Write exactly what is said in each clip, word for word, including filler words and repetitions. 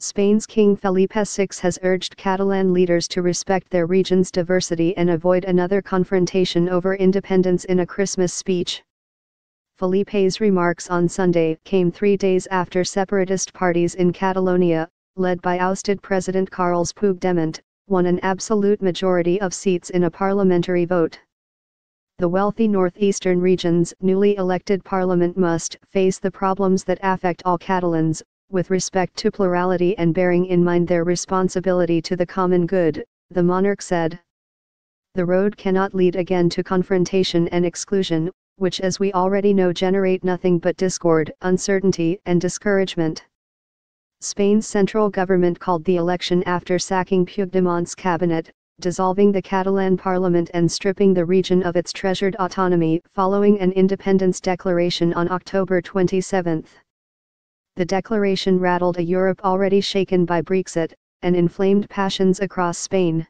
Spain's King Felipe the Sixth has urged Catalan leaders to respect their region's diversity and avoid another confrontation over independence in a Christmas speech. Felipe's remarks on Sunday came three days after separatist parties in Catalonia, led by ousted President Carles Puigdemont, won an absolute majority of seats in a parliamentary vote. The wealthy northeastern region's newly elected parliament must face the problems that affect all Catalans, with respect to plurality and bearing in mind their responsibility to the common good, the monarch said. The road cannot lead again to confrontation and exclusion, which as we already know generate nothing but discord, uncertainty and discouragement. Spain's central government called the election after sacking Puigdemont's cabinet, dissolving the Catalan parliament and stripping the region of its treasured autonomy following an independence declaration on October twenty-seventh. The declaration rattled a Europe already shaken by Brexit, and inflamed passions across Spain.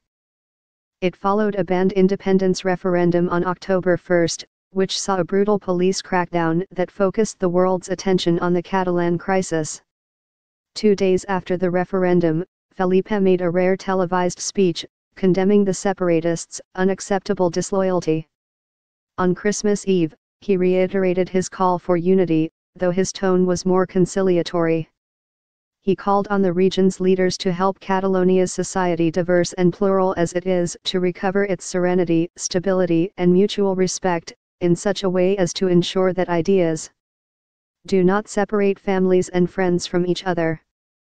It followed a banned independence referendum on October first, which saw a brutal police crackdown that focused the world's attention on the Catalan crisis. Two days after the referendum, Felipe made a rare televised speech, condemning the separatists' unacceptable disloyalty. On Christmas Eve, he reiterated his call for unity, though his tone was more conciliatory. He called on the region's leaders to help Catalonia's society, diverse and plural as it is, to recover its serenity, stability and mutual respect, in such a way as to ensure that ideas do not separate families and friends from each other.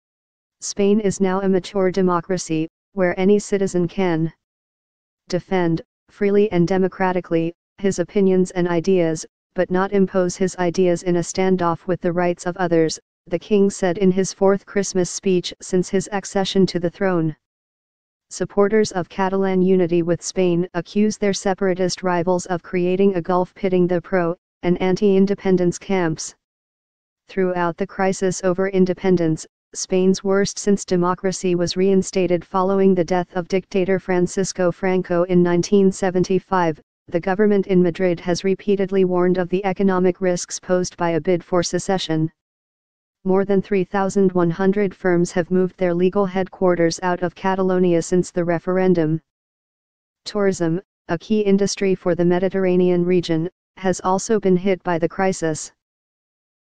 Spain is now a mature democracy, where any citizen can defend, freely and democratically, his opinions and ideas, but not impose his ideas in a standoff with the rights of others, the king said in his fourth Christmas speech since his accession to the throne. Supporters of Catalan unity with Spain accuse their separatist rivals of creating a gulf pitting the pro- and anti-independence camps. Throughout the crisis over independence, Spain's worst since democracy was reinstated following the death of dictator Francisco Franco in nineteen seventy-five, the government in Madrid has repeatedly warned of the economic risks posed by a bid for secession. More than three thousand one hundred firms have moved their legal headquarters out of Catalonia since the referendum. Tourism, a key industry for the Mediterranean region, has also been hit by the crisis.